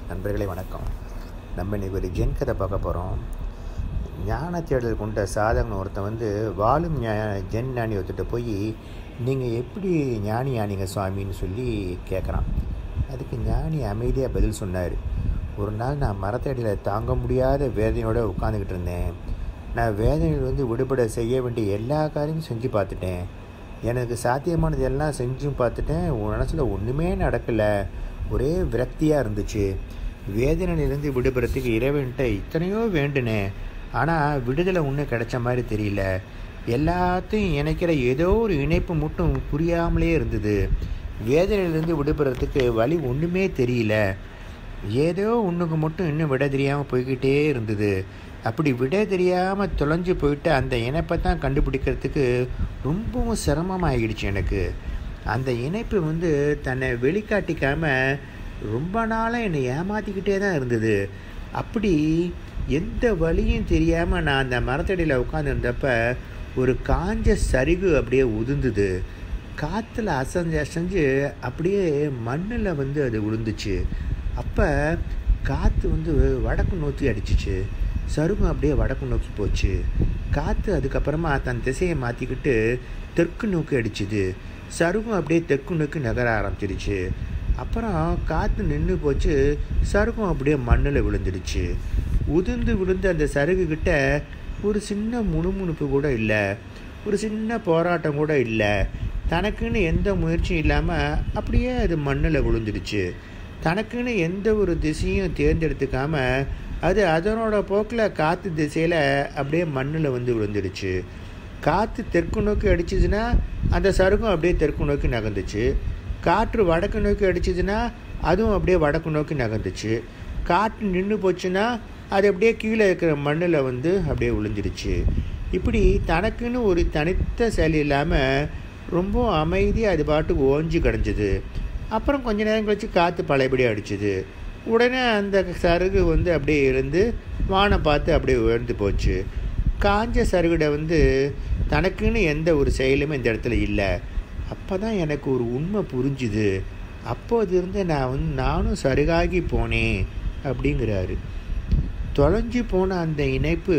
நண்பர்களே வணக்கம். நம்ம இன்றைக்கி ஒரு ஜென் கதை பார்க்க போகிறோம். ஞான தேடல் கொண்ட சாதகன் ஒருத்தன் வாழும் ஜென் ஞானி ஒருத்திட்ட போய், நீங்கள் எப்படி ஞானி ஆனீங்க சுவாமின்னு சொல்லி கேட்குறான். அதுக்கு ஞானி அமைதியாக பதில் சொன்னார். ஒரு நாள் நான் மரத்தடியில் தாங்க முடியாத வேதனையோடு உட்காந்துக்கிட்டு இருந்தேன். நான் வேதனையில் விடுபட செய்ய வேண்டிய எல்லா காரியமும் செஞ்சு பார்த்துட்டேன். எனக்கு சாத்தியமானது எல்லாம் செஞ்சும் பார்த்துட்டேன். உன் மனசில் ஒன்றுமே நடக்கலை. ஒரே விரக்தியாக இருந்துச்சு. வேதனையிலேருந்து விடுபடுறதுக்கு இறைவன்கிட்ட இத்தனையோ வேண்டுனேன். ஆனால் விடுதலை ஒன்றும் கிடைச்ச மாதிரி தெரியல. எல்லாத்தையும் இணைக்கிற ஏதோ ஒரு இணைப்பு மட்டும் புரியாமலே இருந்தது. வேதனையிலேருந்து விடுபடுறதுக்கு வழி ஒன்றுமே தெரியல. ஏதோ ஒன்றுக்கு மட்டும் இன்னும் விட தெரியாமல் போய்கிட்டே இருந்தது. அப்படி விட தெரியாமல் தொலைஞ்சு போயிட்டு அந்த இணைப்பை தான் கண்டுபிடிக்கிறதுக்கு ரொம்பவும் சிரமமாகிடுச்சு எனக்கு. அந்த இணைப்பு தன்னை வெளிக்காட்டிக்காமல் ரொம்ப நாளாக என்னை ஏமாற்றிக்கிட்டே தான் இருந்தது. அப்படி எந்த வழியும் தெரியாமல் நான் அந்த மரத்தடியில் உட்காந்துருந்தப்ப ஒரு காஞ்ச சரிகு அப்படியே உதிர்ந்தது. காற்றுல அசைஞ்சு அப்படியே மண்ணில் அது விழுந்துச்சு. அப்போ காற்று வடக்கு நோக்கி அடிச்சிச்சு. சருகம் அப்படியே வடக்கு நோக்கி போச்சு. காற்று அதுக்கப்புறமா தன் திசையை மாற்றிக்கிட்டு தெற்கு நோக்கி அடிச்சுது. சருகம் அப்படியே தெற்கு நோக்கி நகர ஆரம்பிச்சிருச்சு. அப்புறம் காற்று நின்று போச்சு. சருகம் அப்படியே மண்ணில் விழுந்துடுச்சு. உதிர்ந்து விழுந்த அந்த சருகுக்கிட்ட ஒரு சின்ன முணுமுணுப்பு கூட இல்லை, ஒரு சின்ன போராட்டம் கூட இல்லை. தனக்குன்னு எந்த முயற்சியும் இல்லாமல் அப்படியே அது மண்ணில் விழுந்துடுச்சு. தனக்குன்னு எந்த ஒரு திசையும் தேர்ந்தெடுத்துக்காமல் அது அதனோட போக்கில் காற்று திசையில் அப்படியே மண்ணில் விழுந்துடுச்சு. காற்று தெற்கு நோக்கி அடிச்சிதுன்னா அந்த சருகம் அப்படியே தெற்கு நோக்கி நகர்ந்துச்சு. காற்று வடக்கு நோக்கி அடிச்சிதுன்னா அதுவும் அப்படியே வடக்கு நோக்கி நகர்ந்துச்சு. காற்று நின்று போச்சுன்னா அது அப்படியே கீழே இருக்கிற மண்ணில் அப்படியே விழுந்துடுச்சு. இப்படி தனக்குன்னு ஒரு தனித்த செயல் இல்லாமல் ரொம்ப அமைதியாக அது பாட்டுக்கு ஓஞ்சி கிடஞ்சிது. அப்புறம் கொஞ்ச நேரம் கழித்து காற்று பழையபடி அடிச்சுது. உடனே அந்த சருகு அப்படியே இருந்து வானை பார்த்து அப்படியே உயர்ந்து போச்சு. காஞ்ச சருகிட தனக்குன்னு எந்த ஒரு செயலுமே இந்த இடத்துல இல்லை. அப்போ தான் எனக்கு ஒரு உண்மை புரிஞ்சுது. அப்போது இருந்து நானும் சருகாகி போனேன் அப்படிங்கிறாரு. தொலைஞ்சு போன அந்த இணைப்பு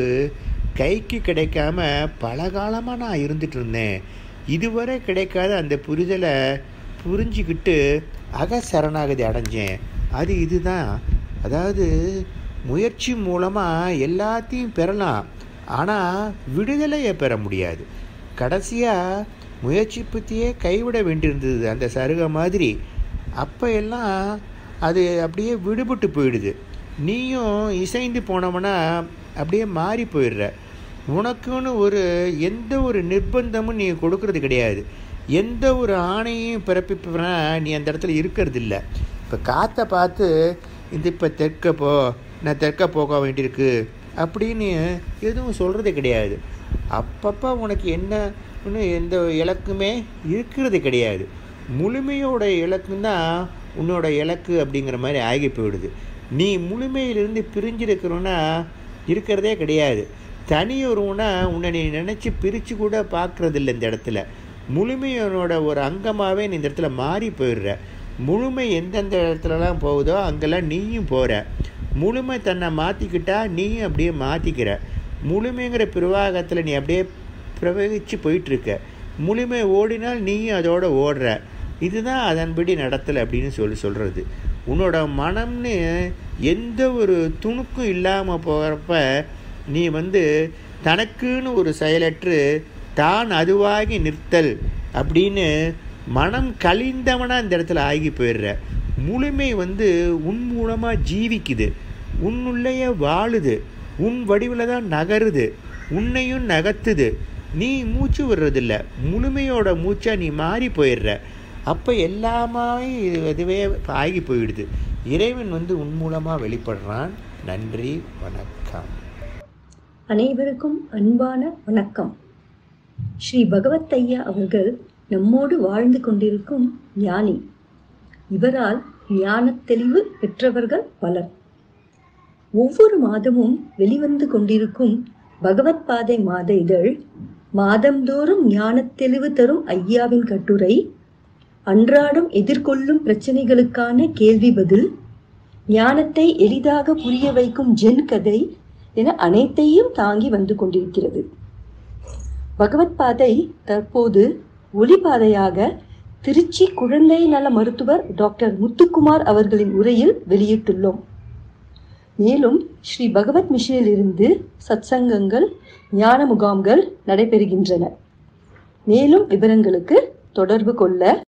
கைக்கு கிடைக்காம பல காலமாக நான் இருந்துட்டு இருந்தேன். இதுவரை கிடைக்காத அந்த புரிதலை புரிஞ்சிக்கிட்டு அகசரணாகதி அடைஞ்சேன். அது இதுதான். அதாவது முயற்சி மூலமாக எல்லாத்தையும் பெறலாம், ஆனால் விடுதலையை பெற முடியாது. கடைசியாக முயற்சி பற்றியே கைவிட வேண்டியிருந்தது அந்த சருக மாதிரி. அப்போ எல்லாம் அது அப்படியே விடுபட்டு போயிடுது. நீயும் இசைந்து போனவனா அப்படியே மாறி போயிடுற. உனக்குன்னு எந்த ஒரு நிர்பந்தமும் நீ கொடுக்கறது கிடையாது. எந்த ஒரு ஆணையும் பிறப்பிப்பனா நீ அந்த இடத்துல இருக்கிறது இல்லை. இப்போ காற்றை பார்த்து இப்போ தெற்க போ, நான் தெற்க போக வேண்டியிருக்கு அப்படின்னு எதுவும் சொல்கிறது கிடையாது. அப்பப்போ உனக்கு என்னன்னு எந்த இலக்குமே இருக்கிறது கிடையாது. முழுமையோட இலக்குந்தான் உன்னோட இலக்கு அப்படிங்கிற மாதிரி ஆகி போயிடுது. நீ முழுமையிலிருந்து பிரிஞ்சிருக்கிறோன்னா இருக்கிறதே கிடையாது. தனியொருவனா உன்னை நீ நினச்சி பிரித்து கூட பார்க்குறதில்ல. இந்த இடத்துல முழுமையோட ஒரு அங்கமாகவே நீ இந்த இடத்துல மாறி போயிடுற. முழுமை எந்தெந்த இடத்துலலாம் போகுதோ அங்கெல்லாம் நீயும் போகிற. முழுமை தன்னை மாற்றிக்கிட்டா நீயும் அப்படியே மாற்றிக்கிற. முழுமைங்கிற பிரவாகத்தில் நீ அப்படியே பிரவகிச்சு போயிட்டுருக்க. முழுமை ஓடினால் நீயும் அதோட ஓடுற. இதுதான் அதன்படி நடத்தலை அப்படின்னு சொல்கிறது. உன்னோட மனம்னு எந்த ஒரு துணுக்கும் இல்லாமல் போகிறப்ப நீ தனக்குன்னு ஒரு செயலற்று தான் அதுவாகி நிறுத்தல் அப்படின்னு மனம் கழிந்தவனாக இந்த இடத்துல ஆகி போயிடுற. முழுமை உன் மூலமாக ஜீவிக்குது, உன்னுள்ளையே வாழுது, உன் வடிவில் தான் நகருது, உன்னையும் நகர்த்துது. நீ மூச்சு விடுறதில்ல, முழுமையோட மூச்சாக நீ மாறி போயிடுற. அப்போ எல்லாமே இதுவே ஆகி போயிடுது. இறைவன் உன் மூலமாக வெளிப்படுறான். நன்றி, வணக்கம். அனைவருக்கும் அன்பான வணக்கம். ஸ்ரீ பகவத் ஐயா அவர்கள் நம்மோடு வாழ்ந்து கொண்டிருக்கும் ஞானி. இவரால் ஞான தெளிவு பெற்றவர்கள் பலர். ஒவ்வொரு மாதமும் வெளிவந்து கொண்டிருக்கும் பகவத் பாதை மாத இதழ் மாதந்தோறும் ஞான தெளிவு தரும் ஐயாவின் கட்டுரை, அன்றாடம் எதிர்கொள்ளும் பிரச்சனைகளுக்கான கேள்வி பதில், ஞானத்தை எளிதாக புரிய வைக்கும் ஜென் கதை என அனைத்தையும் தாங்கி வந்து கொண்டிருக்கிறது. பகவத் பாதை தற்போது ஒளிபாதையாக திருச்சி குழந்தை நல மருத்துவர் டாக்டர் முத்துக்குமார் அவர்களின் உரையில் வெளியிட்டுள்ளோம். மேலும் ஸ்ரீ பகவத் மிஷனில் இருந்து சத்சங்கங்கள், ஞான முகாம்கள் நடைபெறுகின்றன. மேலும் விவரங்களுக்கு தொடர்பு கொள்ள